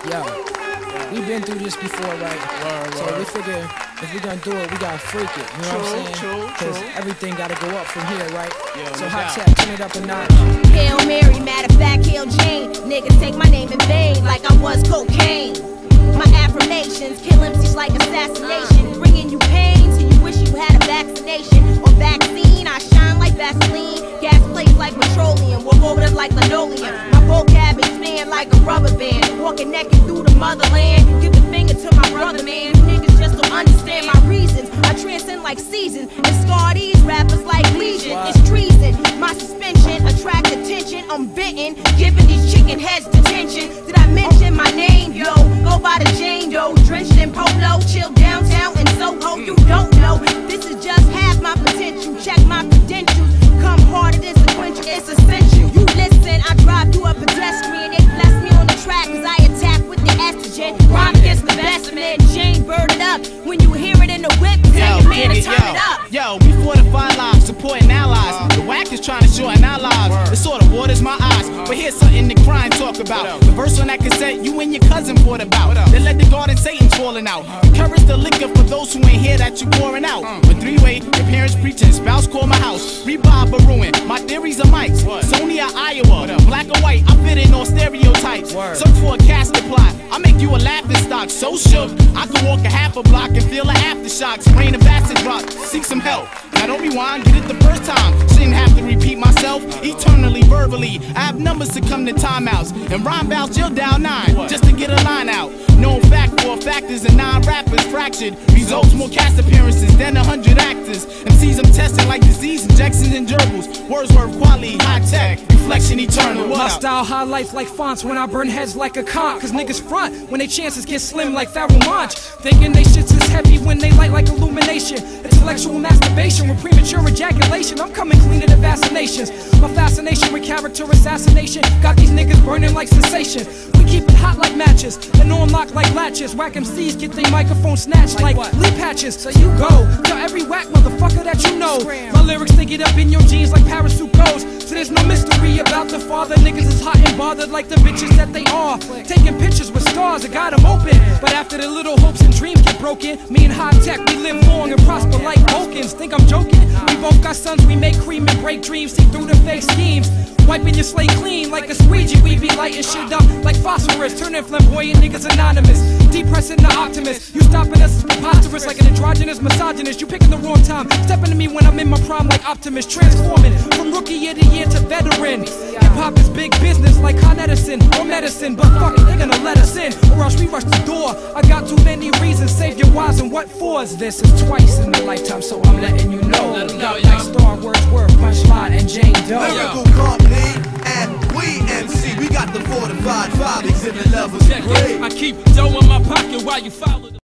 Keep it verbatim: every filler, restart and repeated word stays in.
Yo, we've been through this before, right? Word, so word. we figure if we're gonna do it, we gotta freak it. You know True, what I'm saying? true, Because true. everything gotta go up from here, right? Yo, so no hot doubt. tap, turn it up a notch. Hail Mary, matter of fact, Hail Jane. Niggas take my name in vain like I was cocaine. My affirmations kill M Cs like assassination. Bringing you pain till you wish you had a vaccination or vaccine. I shine like Vaseline, gas plates like petroleum, walk over them like linoleum. My vocab expand like a rubber band. Walking naked through the motherland. Give the finger to my brother, man. You niggas just don't understand my reasons. I transcend like seasons and scar these rappers like legion. It's treason. My suspension attract attention. I'm venting, giving these chicken heads detention. Did I mention my name, yo? Go by the Jane Doe, drenched in polo, chill downtown in Soho. You don't know, this is just half my potential. Check my credentials, come harder than sequential. It's essential. You listen, I drive through a pedestrian. They bless me on the track, cause I attack with the estrogen. Rhyme gets the best of man, Jane bird it up. When you hear it in the whip, tell your man to turn yo, it up. Yo, we fortify lives, supporting allies. The whack is trying to shorten our lives. It sort of waters my eyes. But here's something the crime talk about. The verse on that cassette, you and your cousin fought about. They let the garden Satan's falling out. Encourage the liquor for those who ain't hear that you pouring out. With three-way, your parents preaching, spouse call my house. Revive or ruin, my theories are mics. Sony or Iowa, black or white, I fit in all stereotypes. Search for a casket plot, I make you a laughing stock. So shook, I could walk a half a block and feel the aftershocks. Rain of acid drop, seek some help. Now don't rewind, get it the first time. Shouldn't have to repeat myself eternally, verbally. I have numbers to come to timeouts. And rhyme bouts, you'll dial nine just to get a line out. Known fact for factors and nine rappers fractured. Results more cast appearances than a hundred actors. M Cs I'm testing like DeaseE, injections and gerbils. Wordsworth quality, high tech, reflection eternal. What My up? style highlights like fonts when I burn heads like a conch. Cause niggas front when they chances get slim like Pharaoh Monch. Thinking they shits is heavy when they light like illumination. Intellectual masturbation with premature ejaculation. I'm coming clean to the vaccinations. My fascination with character assassination got these niggas burning like sensation. We keep it hot like matches and on lock like latches. Whack M Cs get their microphone snatched like, like lead patches. So you go tell every whack motherfucker that you know. My lyrics they get up in your jeans like parachute goes. So there's no mystery about the father. Niggas is hot and bothered like the bitches that they are. Taking pictures with stars, I got them open. But after the little hopes and dreams get broken, me and high tech, we live long and prosper like Vulcans. Think I'm joking? We both got sons, we make cream and break dreams. See through the fake schemes. Wiping your slate clean like a squeegee. We be lighting shit up like phosphorus. Turning flamboyant niggas anonymous. Depressing the optimist. You stopping us is preposterous like an androgynous misogynist. You picking the wrong time. Stepping to me when I'm in my prime like Optimus. Transforming from rookie year to year to veteran. Hip hop is big business like Con Edison or medicine. But fuck it, they gonna let us in or else we rush the door. I got too many reasons. Save your wives and what fors. This is twice in a lifetime, so I'm letting you know. Let 'em know, Got yo. like Star Wordsworth, Punchline, and Jane Doe. Lyrical company, and we M C. We got the fortified fathers in the levels. Check it. I keep dough in my pocket while you follow the